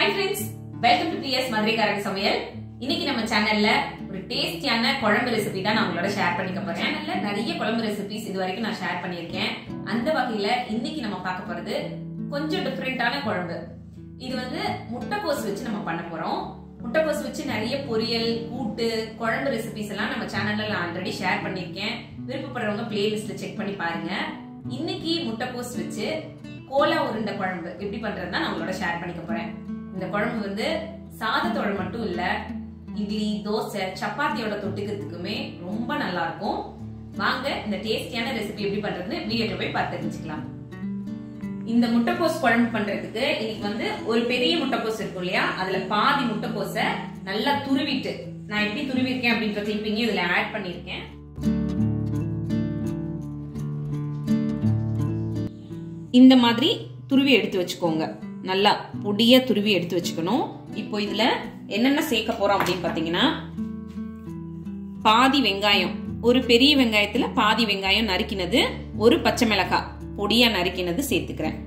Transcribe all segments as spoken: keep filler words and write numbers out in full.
Hi friends, welcome to P S மதுரைக்காரங்க சமையல். இன்னைக்கு நம்ம சேனல்ல ஒரு டேஸ்டியான குழம்பு ரெசிபி தான் நான் உங்களோட ஷேர் பண்ணிக்க போறேன். சேனல்ல நிறைய குழம்பு ரெசிபிஸ் இதுவரைக்கும் நான் ஷேர் பண்ணியிருக்கேன். அந்த வகையில இன்னைக்கு நம்ம பார்க்க போறது கொஞ்சம் டிஃபரெண்டான குழம்பு. இது வந்து முட்டைக்கோஸ் வச்சு நம்ம பண்ண போறோம். முட்டைக்கோஸ் வச்சு நிறைய பொரியல், கூட்டு, குழம்பு ரெசிபிஸ் எல்லாம் நம்ம சேனல்ல நான் ஆல்ரெடி ஷேர் பண்ணியிருக்கேன். விருப்பப்படுறவங்க பிளேலிஸ்ட்ல செக் பண்ணி பாருங்க. இன்னைக்கு முட்டைக்கோஸ் வச்சு கோலா உருண்டை குழம்பு எப்படி பண்றதுன்னா நான் உங்களோட ஷேர் பண்ணிக்க போறேன். இந்த குழம்பு வந்து சாதத்தோட மட்டும் இல்ல, இட்லி, தோசை, சப்பாத்தியோட தொட்டுக்கிறதுக்குமே ரொம்ப நல்லா இருக்கும். வாங்க இந்த டேஸ்டியான ரெசிபி எப்படி பண்றதுன்னு வீடியோல போய் பார்த்து தெரிஞ்சுக்கலாம். இந்த முட்டைக்கோஸ் குழம்பு பண்றதுக்கு இன்னைக்கு வந்து ஒரு பெரிய முட்டைக்கோஸ் இருக்கும் இல்லையா, அதுல பாதி முட்டைக்கோஸை நல்லா துருவிட்டு, நான் எப்படி துருவிருக்கேன் அப்படின்ற கிளிப்பிங் இதுல ஆட் பண்ணிருக்கேன். இந்த மாதிரி துருவி எடுத்து வச்சுக்கோங்க. நல்லா பொடியா துருவி எடுத்து வச்சுக்கணும். இப்போ இதுல என்னென்ன சேர்க்க போறோம் அப்படின்னு பாத்தீங்கன்னா, பாதி வெங்காயம், ஒரு பெரிய வெங்காயத்துல பாதி வெங்காயம் நறுக்கினது, ஒரு பச்சை மிளகாய் பொடியா நறுக்கினது சேர்த்துக்கிறேன்.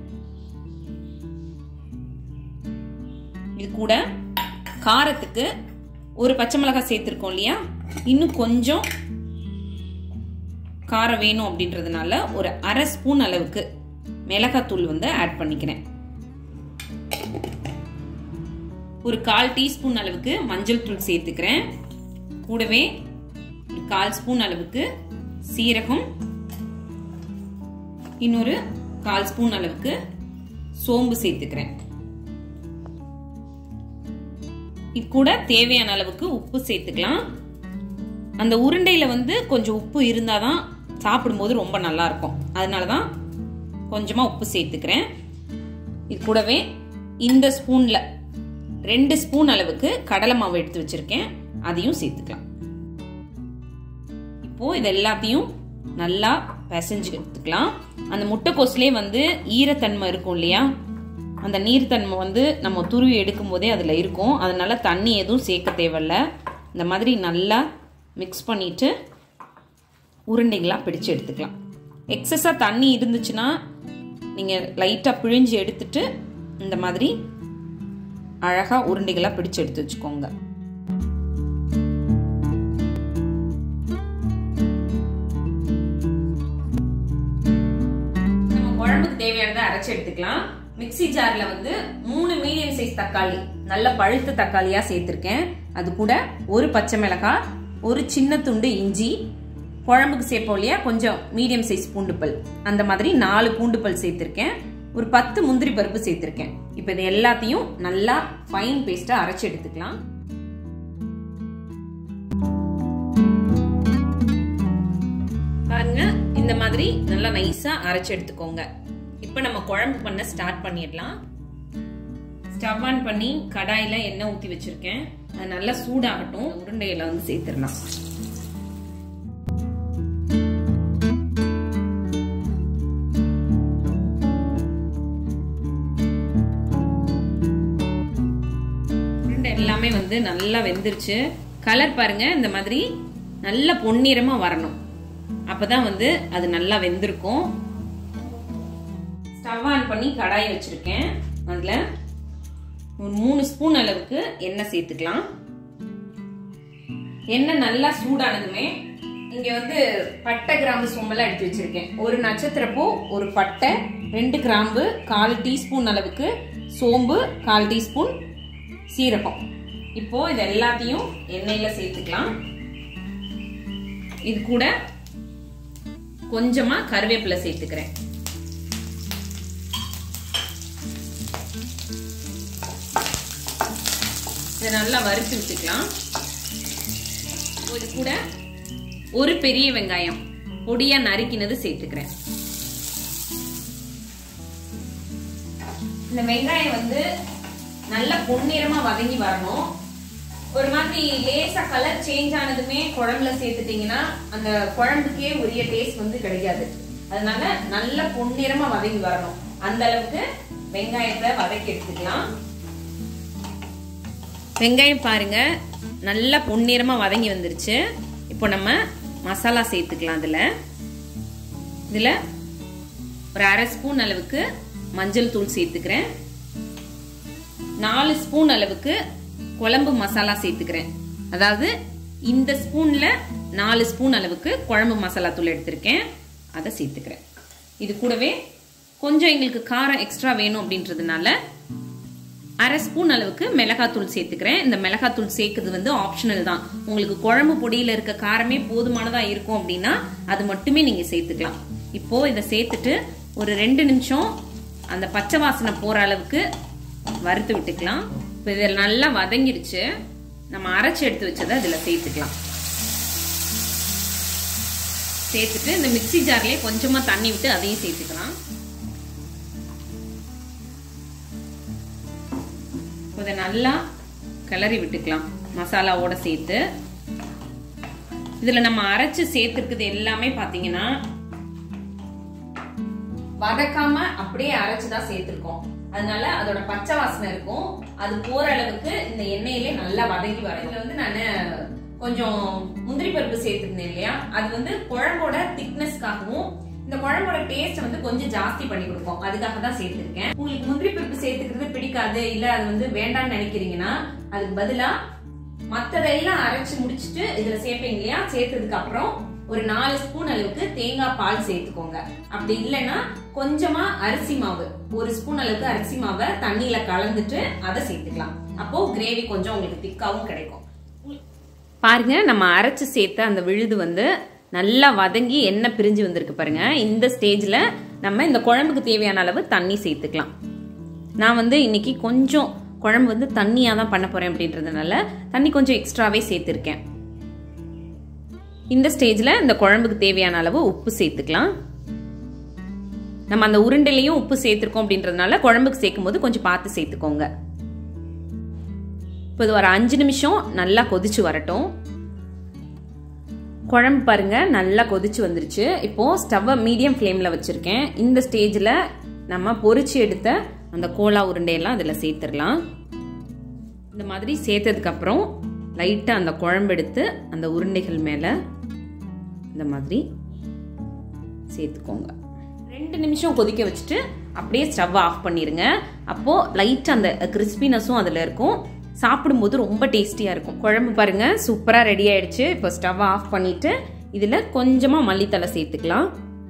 இது கூட காரத்துக்கு ஒரு பச்சை மிளகாய் சேர்த்திருக்கோம் இல்லையா, இன்னும் கொஞ்சம் காரம் வேணும் அப்படின்றதுனால ஒரு அரை ஸ்பூன் அளவுக்கு மிளகாத்தூள் வந்து ஆட் பண்ணிக்கிறேன். ஒரு கால் டீஸ்பூன் அளவுக்கு மஞ்சள் தூள் சேர்த்துக்கிறேன். கூடவே ஒரு கால் ஸ்பூன் அளவுக்கு சீரகம், இன்னொரு கால் ஸ்பூன் அளவுக்கு சோம்பு சேர்த்துக்கிறேன். இது கூட தேவையான அளவுக்கு உப்பு சேர்த்துக்கலாம். அந்த உருண்டையில வந்து கொஞ்சம் உப்பு இருந்தாதான் சாப்பிடும்போது ரொம்ப நல்லா இருக்கும். அதனாலதான் கொஞ்சமா உப்பு சேர்த்துக்கிறேன். இது கூடவே இந்த ஸ்பூன்ல ரெண்டு ஸ்பூன் அளவுக்கு கடலை மாவு எடுத்து வச்சிருக்கேன், அதையும் சேர்த்துக்கலாம். இப்போ இது எல்லாத்தையும் நல்லா பிசைஞ்சு எடுத்துக்கலாம். அந்த முட்டைக்கோஸ்லயே வந்து ஈரத்தன்மை இருக்கும் இல்லையா, அந்த நீர்த்தன்மை வந்து நம்ம துருவி எடுக்கும் போதே அதுல இருக்கும். அதனால தண்ணி எதுவும் சேர்க்க தேவையில்ல. இந்த மாதிரி நல்லா மிக்ஸ் பண்ணிட்டு உருண்டைகளா பிடிச்சு எடுத்துக்கலாம். எக்ஸஸா தண்ணி இருந்துச்சுன்னா நீங்க லைட்டா பிழிஞ்சு எடுத்துட்டு இந்த மாதிரி அழகா உருண்டைகளா பிடிச்சு எடுத்து வச்சுக்கோங்க. நம்ம குழம்புக்கு தேவையானதை அரைச்சு எடுத்துக்கலாம். மிக்ஸி ஜார்ல வந்து மூணு மீடியம் சைஸ் தக்காளி, நல்ல பழுத்த தக்காளியா சேர்த்திருக்கேன். அது கூட ஒரு பச்சை மிளகாய், ஒரு சின்ன துண்டு இஞ்சி, குழம்புக்கு சேர்ப்போம் இல்லையா கொஞ்சம் மீடியம் சைஸ் பூண்டு பல், அந்த மாதிரி நாலு பூண்டு பல் சேர்த்திருக்கேன். ஒரு பத்து முந்திரி பருப்பு சேர்த்திருக்கேன். இப்ப இது எல்லாத்தையும் நல்லா ஃபைன் பேஸ்டா அரைச்சு எடுத்துக்கலாம். பாருங்க, இந்த மாதிரி நல்லா நைஸா அரைச்சு எடுத்துக்கோங்க. இப்ப நம்ம குழம்பு பண்ண ஸ்டார்ட் பண்ணிடலாம். ஸ்டவ் ஆன் பண்ணி கடாயில எண்ணெய் ஊத்தி வச்சிருக்கேன். அது நல்லா சூடாகட்டும். உருண்டையில வந்து சேர்த்துடலாம். எல்லாமே வந்து நல்லா வெந்துருச்சு. கலர் பாருங்க, இந்த மாதிரி நல்ல பொன்னிறமா வரணும். அப்பதான் வந்து அது நல்லா வெந்திருக்கும். ஸ்டவ் ஆன் பண்ணி கடாய் வச்சிருக்கேன். அதுல ஒரு மூணு ஸ்பூன் அளவுக்கு எண்ணெய் சேர்த்துக்கலாம். எண்ணெய் நல்லா சூடானதுமே இங்க வந்து பட்டை, கிராம்பு, சோம்பெல்லாம் எடுத்து வச்சிருக்கேன். ஒரு நட்சத்திரப்பூ, ஒரு பட்டை, ரெண்டு கிராம்பு, கால் டீஸ்பூன் அளவுக்கு சோம்பு, கால் டீஸ்பூன் சீரகம். இப்போ இது எல்லாத்தையும் எண்ணெயில சேர்த்துக்கலாம். இது கூட கொஞ்சமா கருவேப்பிலை சேர்த்துக்கிறேன். இதை நல்லா வறுத்து விட்டுக்கலாம். இது கூட ஒரு பெரிய வெங்காயம் பொடியா நறுக்கினது சேர்த்துக்கிறேன். இந்த வெங்காயம் வந்து நல்ல பொன்னிறமா வதங்கி வரணும். ஒரு மாதிரி லேசா கலர் சேஞ்ச் ஆனதுமே குழம்புல சேர்த்துட்டீங்கன்னா அந்த குழம்புக்கே உரிய டேஸ்ட் வந்து கிடைக்காது. அதனால நல்ல பொன்னிறமா வதங்கி வரணும். அந்த அளவுக்கு வெங்காயத்தை வதக்கி எடுத்துக்கலாம். வெங்காயம் பாருங்க நல்ல பொன்னிறமா வதங்கி வந்துருச்சு. இப்போ நம்ம மசாலா சேர்த்துக்கலாம். அதுல இதுல ஒரு அரை ஸ்பூன் அளவுக்கு மஞ்சள் தூள் சேர்த்துக்கிறேன். நாலு ஸ்பூன் அளவுக்கு குழம்பு மசாலா சேர்த்துக்கிறேன். அதாவது இந்த ஸ்பூன்ல நாலு ஸ்பூன் அளவுக்கு குழம்பு மசாலா தூள் எடுத்திருக்கேன், அதை சேர்த்துக்கிறேன். இது கூடவே கொஞ்சம் எங்களுக்கு காரம் எக்ஸ்ட்ரா வேணும் அப்படின்றதுனால அரை ஸ்பூன் அளவுக்கு மிளகாத்தூள் சேர்த்துக்கிறேன். இந்த மிளகாத்தூள் சேர்க்குறது வந்து ஆப்ஷனல் தான். உங்களுக்கு குழம்பு பொடியில இருக்க காரமே போதுமானதா இருக்கும் அப்படின்னா அது மட்டுமே நீங்க சேர்த்துக்கலாம். இப்போ இதை சேர்த்துட்டு ஒரு ரெண்டு நிமிஷம் அந்த பச்சை வாசனை போற அளவுக்கு வறுத்து விட்டுக்கலாம். இப்போ இதில் நல்லா வதங்கிருச்சு. நம்ம அரைச்சி எடுத்து வச்சதை இதில் சேர்த்துக்கலாம். சேர்த்துட்டு இந்த மிக்சி ஜார்லயே கொஞ்சமா தண்ணி விட்டு அதையும் சேர்த்துக்கலாம். இதை நல்லா கிளறி விட்டுக்கலாம் மசாலாவோட சேர்த்து. இதுல நம்ம அரைச்சு சேர்த்துருக்குது எல்லாமே பாத்தீங்கன்னா வதக்காம அப்படியே அரைச்சுதான் சேர்த்திருக்கோம். அதனால அதோட பச்சை வாசனை இருக்கும். அது போற அளவுக்கு இந்த எண்ணெயிலே நல்லா வதங்கி வரும். இதுல வந்து நான் கொஞ்சம் முந்திரி பருப்பு சேர்த்திருந்தேன் இல்லையா, அது வந்து குழம்போட திக்னஸ்க்காகவும் இந்த குழம்போட டேஸ்ட் வந்து கொஞ்சம் ஜாஸ்தி பண்ணி கொடுக்கும், அதுக்காக தான் சேர்த்திருக்கேன். உங்களுக்கு முந்திரி பருப்பு சேர்த்துக்கிறது பிடிக்காது, இல்ல அது வந்து வேண்டாம்னு நினைக்கிறீங்கன்னா அதுக்கு பதிலா மத்ததெல்லாம் அரைச்சு முடிச்சுட்டு இதுல சேர்ப்பீங்க இல்லையா, சேர்த்ததுக்கு அப்புறம் ஒரு நாலு ஸ்பூன் அளவுக்கு தேங்காய் பால் சேர்த்துக்கோங்க. அப்படி இல்லைன்னா கொஞ்சமா அரிசி மாவு, ஒரு ஸ்பூன் அளவுக்கு அரிசி மாவை தண்ணியில கலந்துட்டு அதை சேர்த்துக்கலாம். அப்போ கிரேவி கொஞ்சம் உங்களுக்கு திக்காவும் கிடைக்கும். பாருங்க, நம்ம அரைச்சு சேர்த்த அந்த விழுது வந்து நல்லா வதங்கி எண்ணெய் பிரிஞ்சு வந்திருக்கு பாருங்க. இந்த ஸ்டேஜ்ல நம்ம இந்த குழம்புக்கு தேவையான அளவு தண்ணி சேர்த்துக்கலாம். நான் வந்து இன்னைக்கு கொஞ்சம் குழம்பு வந்து தண்ணியா தான் பண்ண போறேன் அப்படின்றதுனால தண்ணி கொஞ்சம் எக்ஸ்ட்ராவே சேர்த்திருக்கேன். இந்த ஸ்டேஜ்ல இந்த குழம்புக்கு தேவையான அளவு உப்பு சேர்த்துக்கலாம். நம்ம அந்த உருண்டையிலையும் உப்பு சேர்த்திருக்கோம் அப்படின்றதுனால குழம்புக்கு சேர்க்கும் போது கொஞ்சம் பார்த்து சேர்த்துக்கோங்க. இப்போ இது ஒரு அஞ்சு நிமிஷம் நல்லா கொதிச்சு வரட்டும். குழம்பு பாருங்க நல்லா கொதிச்சு வந்துருச்சு. இப்போ ஸ்டவ்வை மீடியம் ஃப்ளேம்ல வச்சிருக்கேன். இந்த ஸ்டேஜ்ல நம்ம பொரிச்சு எடுத்த அந்த கோலா உருண்டையெல்லாம் இதுல சேர்த்துடலாம். இந்த மாதிரி சேர்த்ததுக்கு அப்புறம் லைட்டா அந்த குழம்பு எடுத்து அந்த உருண்டைகள் மேல இந்த மாதிரி சேர்த்துக்கோங்க. ரெண்டு நிமிஷம் கொதிக்க வச்சுட்டு அப்படியே ஸ்டவ் ஆஃப் பண்ணிருங்க. அப்போ லைட்டா அந்த கிறிஸ்பினஸும் அதுல இருக்கும், சாப்பிடும்போது ரொம்ப டேஸ்டியா இருக்கும். குழம்பு பாருங்க சூப்பரா ரெடி ஆயிடுச்சு. இப்போ ஸ்டவ் ஆஃப் பண்ணிட்டு இதுல கொஞ்சமா மல்லித்தலை சேர்த்துக்கலாம்.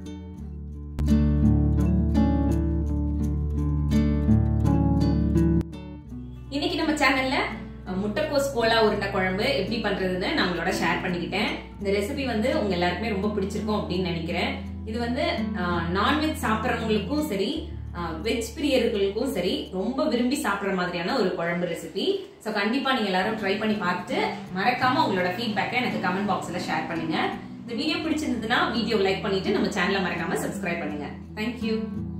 இன்னைக்கு நம்ம சேனல்ல முட்டைக்கோஸ் கோலா உருண்டை குழம்பு எப்படி பண்றதுன்னு நான் உங்களோட ஷேர் பண்ணிக்கிட்டேன். இந்த ரெசிபி வந்து உங்க எல்லாருக்குமே ரொம்ப பிடிச்சிருக்கும் அப்படின்னு நினைக்கிறேன். இது வந்து நான்வெஜ் சாப்பிட்றவங்களுக்கும் சரி, வெஜ் பிரியர்களுக்கும் சரி ரொம்ப விரும்பி சாப்பிட்ற மாதிரியான ஒரு குழம்பு ரெசிபி. ஸோ கண்டிப்பா நீங்க எல்லாரும் ட்ரை பண்ணி பார்த்துட்டு மறக்காம உங்களோட ஃபீட்பேக்கை எனக்கு கமெண்ட் பாக்ஸ்ல ஷேர் பண்ணுங்க. இந்த வீடியோ பிடிச்சிருந்ததுன்னா வீடியோ லைக் பண்ணிட்டு நம்ம சேனலை மறக்காம சப்ஸ்கிரைப் பண்ணுங்க. தேங்க்யூ.